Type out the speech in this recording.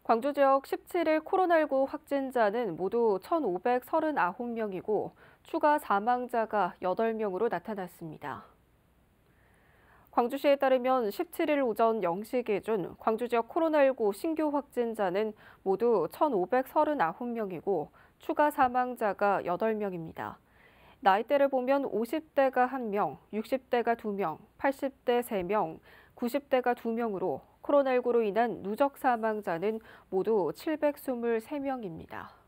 광주 지역 17일 코로나19 확진자는 모두 1,539명이고 추가 사망자가 8명으로 나타났습니다. 광주시에 따르면 17일 오전 0시 기준 광주 지역 코로나19 신규 확진자는 모두 1,539명이고 추가 사망자가 8명입니다. 나이대를 보면 50대가 1명, 60대가 2명, 80대 3명, 90대가 2명으로 코로나19로 인한 누적 사망자는 모두 723명입니다.